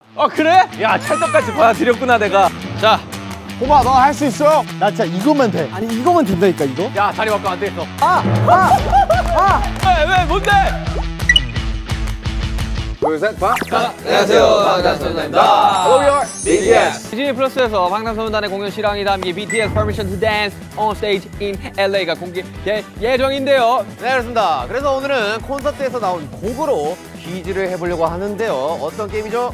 그래? 야, 찰떡같이 받아들였구나 내가. 자, 호마 너 할 수 있어. 나 진짜 이거면 돼. 아니 이거면 된다니까 이거? 야 자리 바꿔 안 되겠어. 왜 뭔데? 둘, 셋, 봐. 안녕하세요, 방탄소년단입니다. Hello, we are BTS. 디즈니 플러스에서 방탄소년단의 공연 실황이 담긴 BTS Permission to Dance on Stage in LA가 공개될 예정인데요. 네, 그렇습니다. 그래서 오늘은 콘서트에서 나온 곡으로 퀴즈를 해보려고 하는데요. 어떤 게임이죠?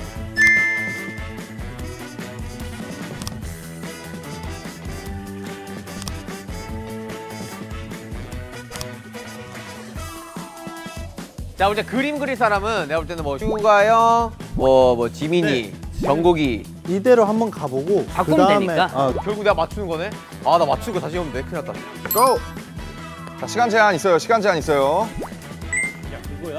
자, 이제 그림 그릴 사람은 내가 볼 때는 뭐 슈가 형, 뭐 지민이, 정국이. 이대로 한번 가보고 바꾸면 되니까. 결국 내가 맞추는 거네? 아, 나 맞추는 거 다시 해보면 돼. 큰일 났다. Go. 자, 시간 제한 있어요. 시간 제한 있어요. 야, 그거야?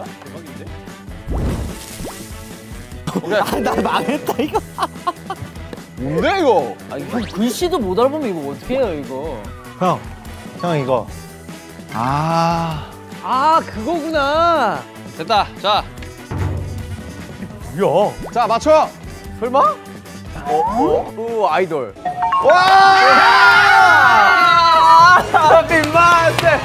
대박인데? 나 망했다 이거. 뭔데 이거? 아 형 글씨도 못 알아보면 이거 어떻게 해요 이거? 형 이거. 아, 그거구나. 됐다. 자, 뭐야? 자, 맞춰. 설마? 아이돌. 와! Happy birthday.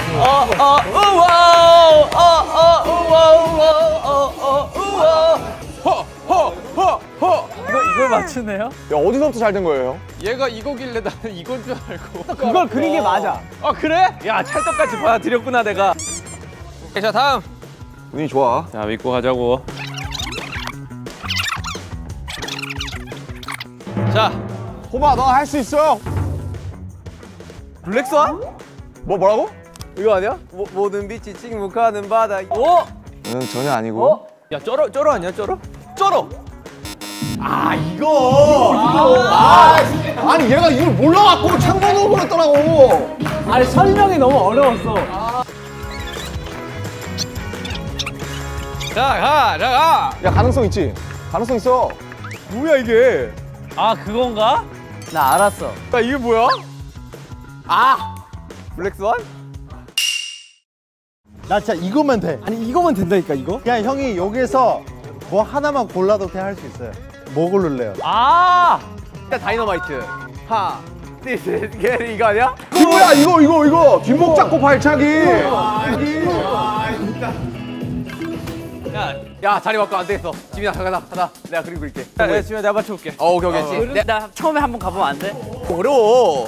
이걸 맞추네요? 야, 어디서부터 잘 된 거예요? 얘가 이거길래 나는 이건 줄 알고. 그걸 그린 게 맞아. 그래? 야, 찰떡같이 받아들였구나 내가. 자, 다음. 운이 좋아. 자, 믿고 가자고. 자, 호마 너 할 수 있어. 블랙스완? 뭐라고? 이거 아니야? 모든 빛이 침묵하는 바다. 오! 응, 전혀 아니고. 야, 쩌러 아니야, 쩌러? 쩌러! 아니 얘가 이걸 몰라갖고 창문으로 보냈더라고. 아니 설명이 너무 어려웠어. 자, 가! 야, 가능성 있지? 가능성 있어. 뭐야 이게? 아, 그건가? 나 알았어. 야, 이게 뭐야? 블랙스완? 나 진짜 이거면 돼. 아니 이거면 된다니까 이거? 그냥 형이 여기서 뭐 하나만 골라도 그냥 할 수 있어요. 뭐 고를래요? 일단 다이너마이트. 이거 아니야? 뭐야 이거 뒷목 잡고 발차기. 야, 자리 바꿔 안 되겠어. 지민아, 가자. 내가 그림 그릴게. 야, 지금 내가 맞춰볼게. 오케이. 나 처음에 한번 가보면 안 돼? 어려워.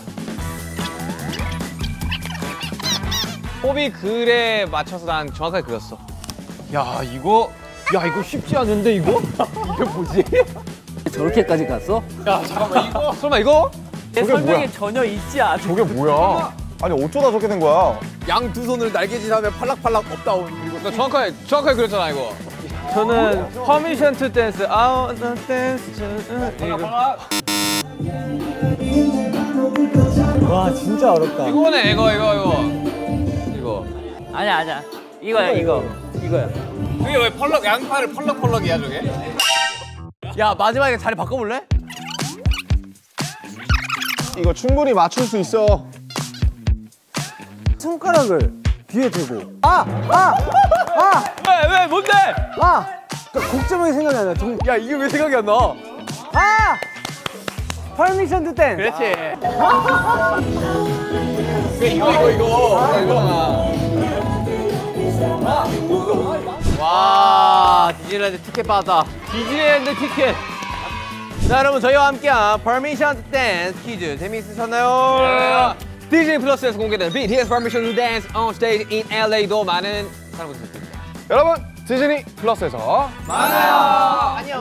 호비 글에 맞춰서 난 정확하게 그렸어. 야, 이거 쉽지 않은데, 이거? 이게 뭐지? 저렇게까지 갔어? 야, 잠깐만, 이거? 설마 이거? 내 저게 설명에 뭐야? 전혀 있지 않아. 저게 뭐야? 아니 어쩌다 저렇게 된 거야? 양 두 손을 날개짓하며 팔락팔락 업다운. 그리고 나 정확하게 그렸잖아, 이거. 저는 Permission to Dance, I wanna dance to... 와 진짜 어렵다. 이거네, 이거. 아니야. 이거야. 이게 왜 양팔을 펄럭펄럭이야, 저게? 야, 마지막에 자리 바꿔볼래? 이거 충분히 맞출 수 있어. 손가락을 뒤에 대고. 왜, 뭔데? 곡 제목이 생각이 안 나. 야, 이게 왜 생각이 안 나? Permission to Dance. 그렇지. 와, 디즈니랜드 티켓 받았다. 디즈니랜드 티켓. 자, 여러분, 저희와 함께한 Permission to Dance 퀴즈 재미있으셨나요? 디즈니 플러스에서 공개된 BTS Permission to Dance on Stage in LA도 많은 사랑을 부탁드립니다. 여러분 디즈니 플러스에서 안녕.